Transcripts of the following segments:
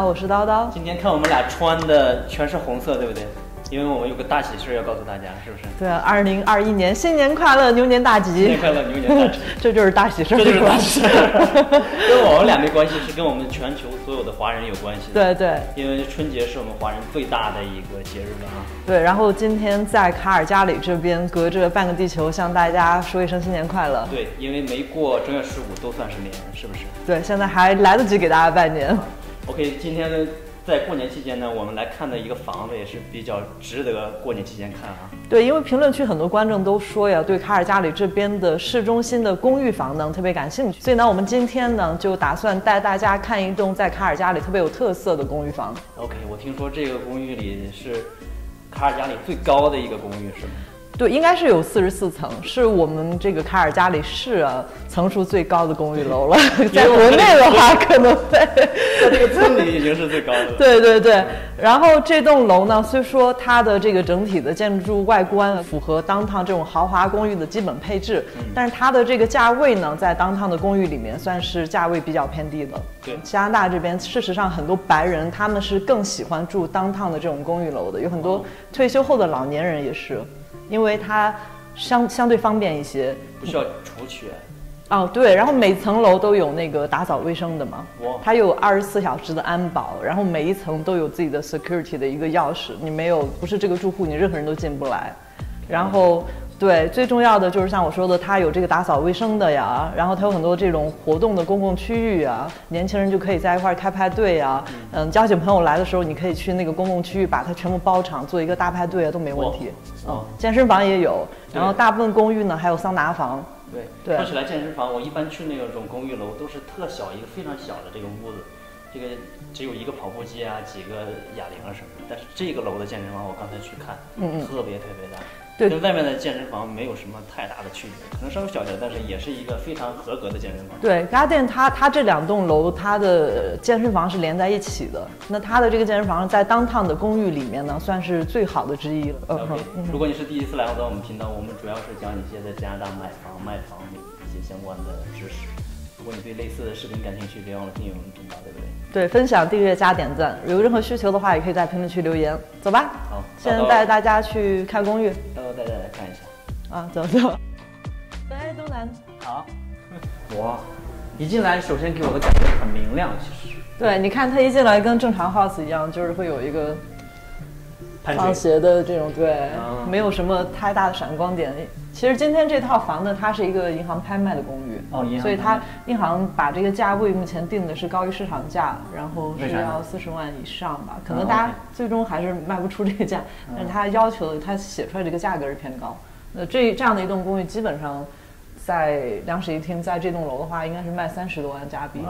好，我是叨叨。 今天看我们俩穿的全是红色，对不对？因为我们有个大喜事要告诉大家，是不是？ 对啊，2021年新年快乐，牛年大吉！ 新年快乐，牛年大吉！ 这就是大喜事， 这就是大喜事，跟我们俩没关系，是跟我们全球所有的华人有关系的。 对对， 因为春节是我们华人最大的一个节日了啊。 对，然后今天在卡尔加里这边，隔着半个地球向大家说一声新年快乐。 对，因为没过正月15都算是年，是不是？ 对，现在还来得及给大家拜年。 OK， 今天呢，在过年期间呢，我们来看的一个房子也是比较值得过年期间看啊。 对，因为评论区很多观众都说呀，对卡尔加里这边的市中心的公寓房呢特别感兴趣，所以呢，我们今天呢就打算带大家看一栋在卡尔加里特别有特色的公寓房。 OK， 我听说这个公寓里是卡尔加里最高的一个公寓，是吗？ 对，应该是有44层，是我们这个卡尔加里市啊层数最高的公寓楼了。在国内的话，可能在这个村里已经是最高的。 对对对，然后这栋楼呢，虽说它的这个整体的建筑外观符合downtown这种豪华公寓的基本配置，但是它的这个价位呢，在downtown的公寓里面算是价位比较偏低的。 对， 加拿大这边事实上很多白人他们是更喜欢住downtown的这种公寓楼的，有很多退休后的老年人也是。因为它相对方便一些， 不需要除雪。 哦，对，然后每层楼都有那个打扫卫生的嘛，它有24小时的安保，然后每一层都有自己的 security 的一个钥匙，你没有不是这个住户，你任何人都进不来。然后对，最重要的就是像我说的，它有这个打扫卫生的呀，然后它有很多这种活动的公共区域啊，年轻人就可以在一块开派对啊，交起朋友来的时候，你可以去那个公共区域把它全部包场，做一个大派对啊，都没问题。健身房也有，然后大部分公寓呢还有桑拿房。 对，说起来健身房，我一般去那种公寓楼都是特小一个非常小的这个屋子，这个只有一个跑步机啊，几个哑铃啊什么的。但是这个楼的健身房我刚才去看，特别大。对，跟外面的健身房没有什么太大的区别，可能稍微小点，但是也是一个非常合格的健身房。 对 ，Garden 它这2栋楼，它的健身房是连在一起的。那它的这个健身房在downtown的公寓里面呢，算是最好的之一了。 OK， 如果你是第一次来到我们频道，我们主要是讲一些在加拿大买房、卖房的一些相关的知识。如果你对类似的视频感兴趣，别忘了订阅我们频道，对不对？ 对，分享、订阅、加点赞。有任何需求的话，也可以在评论区留言。走吧， 好， 现在带大家去看公寓。 带大家来看一下。 啊，走。来，东南。 好。哇，一进来首先给我的感觉很明亮，其实。 对，你看它一进来跟正常 house 一样，就是会有一个倾斜的这种，对，没有什么太大的闪光点。其实今天这套房呢，它是一个银行拍卖的公寓，所以它银行把这个价位目前定的是高于市场价，然后是要40万以上吧，可能大家最终还是卖不出这个价，但是它要求的，它写出来这个价格是偏高。那这样的一栋公寓，基本上在两室一厅，在这栋楼的话，应该是卖30多万加币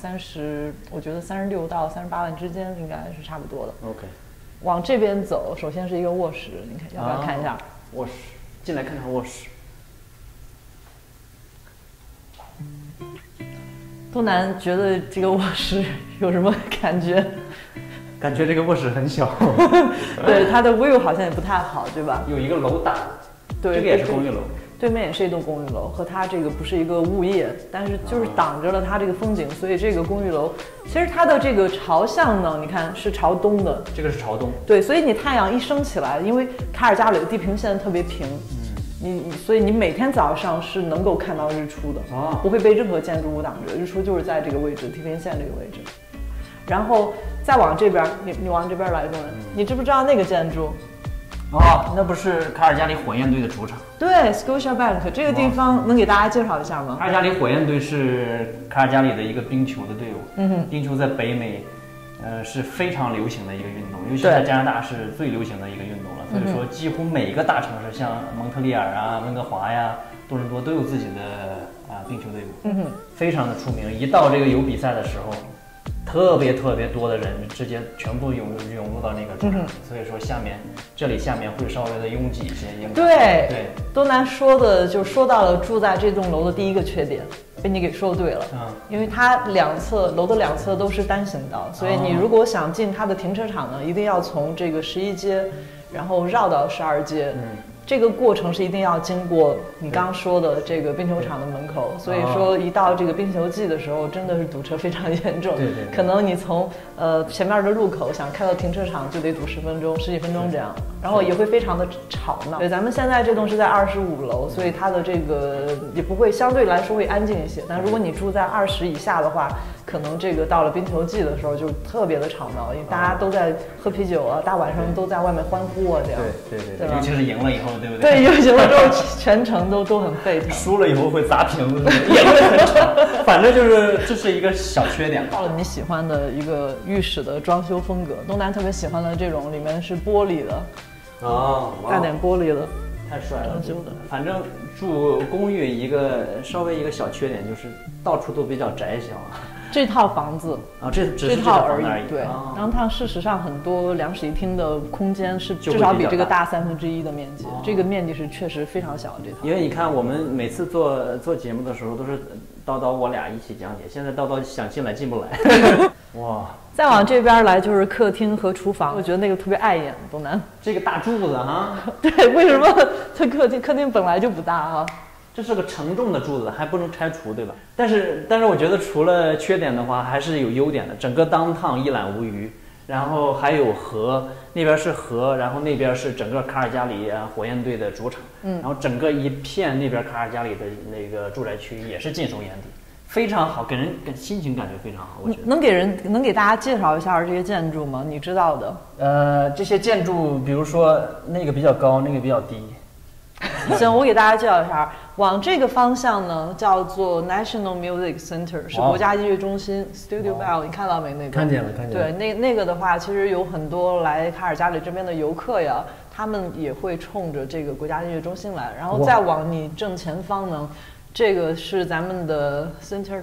，30，我觉得36到38万之间应该是差不多的。 OK， 往这边走，首先是一个卧室，你看要不要看一下？ 卧室。进来看看卧室。 东南觉得这个卧室有什么感觉？ 感觉这个卧室很小。 对，它的 view 好像也不太好，对吧？ 有一个楼挡。 对， 这个也是公寓楼。 对面也是一栋公寓楼，和它这个不是一个物业，但是就是挡着了它这个风景，所以这个公寓楼其实它的这个朝向呢，你看是朝东的。 这个是朝东。 对，所以你太阳一升起来，因为卡尔加里的地平线特别平，所以你每天早上是能够看到日出的，不会被任何建筑物挡着，日出就是在这个位置，地平线这个位置。然后再往这边，你往这边来，东人，你知不知道那个建筑？ 那不是卡尔加里火焰队的主场。 对 ，Scotiabank 这个地方能给大家介绍一下吗？ 卡尔加里火焰队是卡尔加里的一个冰球的队伍。冰球在北美，是非常流行的一个运动，尤其在加拿大是最流行的一个运动了。所以说，几乎每个大城市，像蒙特利尔啊、温哥华呀、多伦多都有自己的冰球队伍，非常的出名。一到这个有比赛的时候，特别多的人直接全部涌入到那个主场，所以说这里下面会稍微的拥挤一些。 对，东南说的就说到了住在这栋楼的第一个缺点，被你给说对了。因为它楼的两侧都是单行道，所以你如果想进它的停车场呢，一定要从这个11街，然后绕到12街。 这个过程是一定要经过你刚刚说的这个冰球场的门口，所以说一到这个冰球季的时候，真的是堵车非常严重。 对， 可能你从前面的路口想开到停车场就得堵10分钟、10几分钟这样，然后也会非常的吵闹。对，咱们现在这栋是在25楼，所以它的这个也不会相对来说会安静一些。但如果你住在20以下的话，可能这个到了冰球季的时候就特别的吵闹，因为大家都在喝啤酒啊，大晚上都在外面欢呼啊，这样。 对，尤其是赢了以后，对不对？对，赢了之后全程都很沸腾， 输了以后会砸瓶子，也会很吵。反正就是这是一个小缺点。 到了你喜欢的一个浴室的装修风格，东南特别喜欢的这种里面是玻璃的，带点玻璃的， 太帅了。反正住公寓稍微一个小缺点就是到处都比较窄小。 这套房子啊，这套而已，对。然后它事实上很多2室1厅的空间是至少比这个大1/3的面积，这个面积是确实非常小。这套， 因为你看我们每次做节目的时候都是叨叨我俩一起讲解，现在叨叨想进来进不来。哇！ 再往这边来就是客厅和厨房，我觉得那个特别碍眼。东南这个大柱子哈， 对，为什么它客厅本来就不大啊？ 这是个承重的柱子，还不能拆除，对吧？但是我觉得除了缺点的话，还是有优点的。整个downtown一览无余，然后还有河，那边是河，然后那边是整个卡尔加里火焰队的主场，然后整个一片那边卡尔加里的那个住宅区也是尽收眼底，非常好，给人心情感觉非常好。我觉得能给大家介绍一下这些建筑吗？你知道的？ 这些建筑，比如说那个比较高，那个比较低。 行，我给大家介绍一下，往这个方向呢叫做 National Music Center， 是国家音乐中心。Studio Bell， 你看到没？那个看见了。 对，那个的话，其实有很多来卡尔加里这边的游客呀，他们也会冲着这个国家音乐中心来。然后再往你正前方呢，这个是咱们的 Center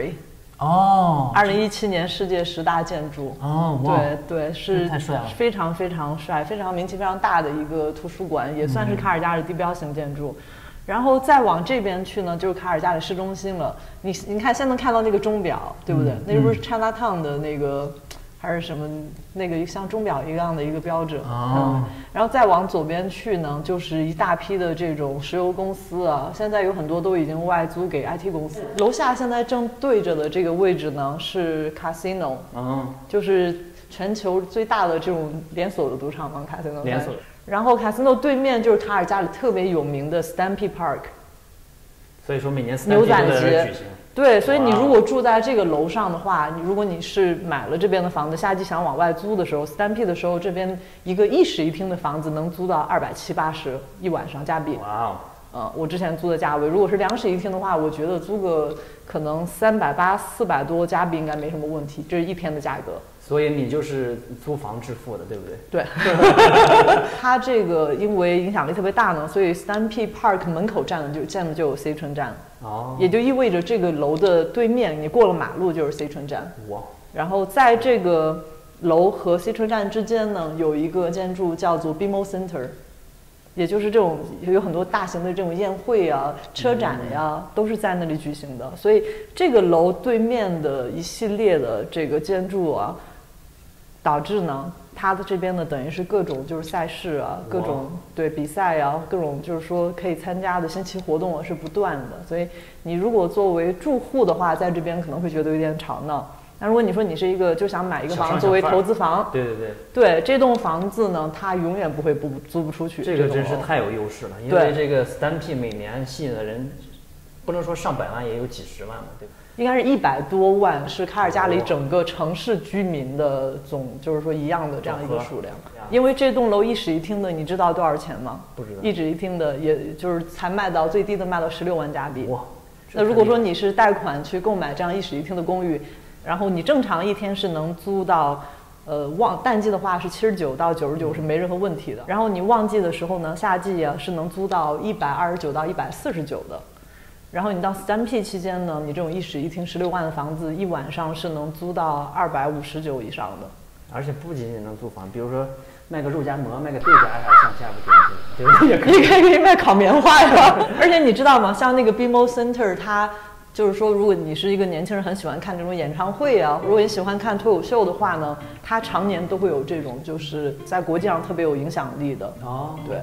Library。2017年世界10大建筑。对，是太帅了， 非常非常帅，非常名气非常大的一个图书馆，也算是卡尔加里地标型建筑。然后再往这边去呢，就是卡尔加里市中心了。你看，现在能看到那个钟表，对不对？那是不是 Chinatown 的那个？还是什么那个像钟表一样的一个标志然后再往左边去呢，就是一大批的这种石油公司啊，现在有很多都已经外租给 IT 公司。楼下现在正对着的这个位置呢是 Casino，就是全球最大的这种连锁的赌场嘛，Casino 连锁。 然后 Casino 对面就是卡尔加里特别有名的 Stampede Park， 所以说每年牛仔节举行。 对，所以你如果住在这个楼上的话，如果你是买了这边的房子，夏季想往外租的时候 ，Stampede 的时候，这边一个1室1厅的房子能租到270-280一晚上加币。 哇哦！我之前租的价位，如果是2室1厅的话，我觉得租个可能380-400多加币应该没什么问题，这是1天的价格。 所以你就是租房致富的，对不对？ 对。它这个因为影响力特别大呢，所以 Stampede Park 门口站的就有 C 村站，也就意味着这个楼的对面，你过了马路就是 C 村站。 哇！ 然后在这个楼和 C 村站之间呢，有一个建筑叫做 BMO Center， 也就是这种有很多大型的这种宴会啊、车展呀，都是在那里举行的。所以这个楼对面的一系列的这个建筑啊，导致呢，它的这边呢，等于是各种就是赛事啊，各种对比赛啊，各种就是说可以参加的新奇活动啊是不断的。所以你如果作为住户的话，在这边可能会觉得有点吵闹。那如果你说你是一个就想买一个房作为投资房，对，这栋房子呢，它永远不会租不出去。 这个真是太有优势了，因为这个 Stampede 每年吸引的人，不能说上百万，也有几十万嘛，对吧？ 应该是100多万，是卡尔加里整个城市居民的就是说一样的这样一个数量。因为这栋楼1室1厅的，你知道多少钱吗？ 不知道。 1室1厅的，也就是才卖到最低的卖到16万加币。 哇！ 那如果说你是贷款去购买这样1室1厅的公寓，然后你正常一天是能租到，淡季的话是79到99是没任何问题的。然后你旺季的时候呢，夏季啊是能租到129到149的。然后你到 Stampede 期间呢，你这种1室1厅16万的房子，一晚上是能租到259以上的。 而且不仅仅能租房，比如说卖个肉夹馍、卖个对夹还上下不点对不对？ 也可以卖烤棉花呀。而且你知道吗？像那个 BMO Center， 它就是说，如果你是一个年轻人，很喜欢看这种演唱会啊，如果你喜欢看脱口秀的话呢，它常年都会有这种就是在国际上特别有影响力的。 哦， 对。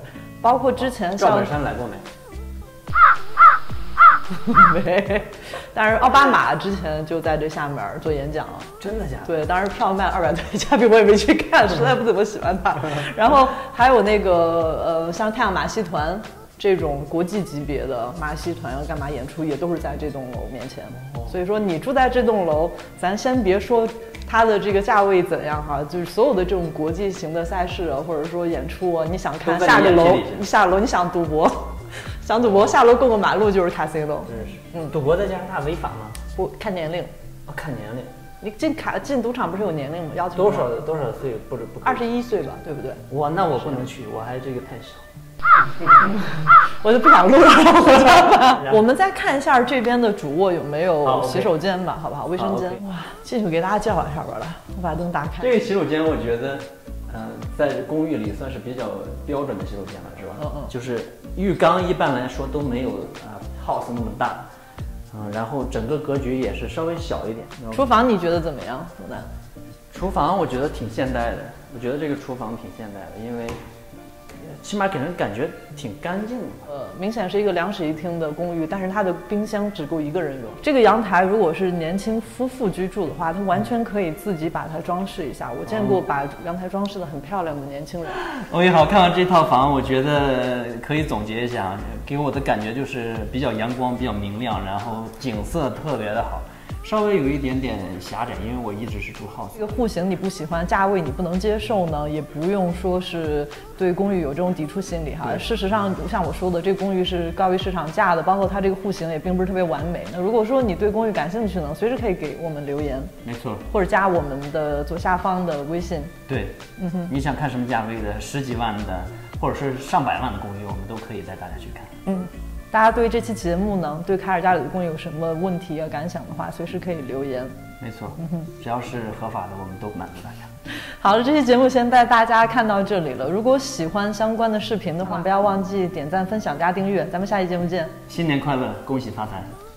包括之前像赵本山来过没？ 没，但是奥巴马之前就在这下面做演讲了。 真的假的？ 对，当时票卖200多，嘉宾我也没去看，实在不怎么喜欢他。然后还有那个像太阳马戏团这种国际级别的马戏团要干嘛演出，也都是在这栋楼面前。所以说你住在这栋楼，咱先别说它的这个价位怎样哈，就是所有的这种国际型的赛事啊，或者说演出啊，你想看下个楼，你下楼你想赌博。想赌博下楼过个马路就是 casino， 真是。赌博在加拿大违法吗？ 不看年龄。 哦，看年龄。 你进赌场不是有年龄吗？要求多少岁不 21岁吧，对不对？ 那我不能去，我还这个太小。 我就不想录了。我们再看一下这边的主卧有没有洗手间吧，好不好？卫生间。哇，进去给大家介绍一下吧，来，我把灯打开。 这个洗手间我觉得，在公寓里算是比较标准的洗手间了，是吧？就是浴缸一般来说都没有house 那么大，然后整个格局也是稍微小一点。 厨房你觉得怎么样，罗丹？ 厨房我觉得挺现代的，我觉得这个厨房挺现代的，因为起码给人感觉挺干净的。 明显是一个2室1厅的公寓，但是它的冰箱只够1个人用。这个阳台如果是年轻夫妇居住的话，他完全可以自己把它装饰一下。我见过把阳台装饰的很漂亮的年轻人。 OK， 好，看完这套房，我觉得可以总结一下，给我的感觉就是比较阳光，比较明亮，然后景色特别的好。稍微有一点点狭窄，因为我一直是住 house。 这个户型你不喜欢，价位你不能接受呢，也不用说是对公寓有这种抵触心理哈。事实上，像我说的，这个公寓是高于市场价的，包括它这个户型也并不是特别完美。那如果说你对公寓感兴趣呢，随时可以给我们留言， 没错，或者加我们的左下方的微信。 对，你想看什么价位的10几万的，或者是上百万的公寓，我们都可以带大家去看。 大家对这期节目呢，对凯尔家里的公寓有什么问题啊、感想的话，随时可以留言。 没错，只要是合法的，我们都满足大家。 好了，这期节目先带大家看到这里了。如果喜欢相关的视频的话，不要忘记点赞、分享、加订阅。咱们下期节目见！ 新年快乐，恭喜发财！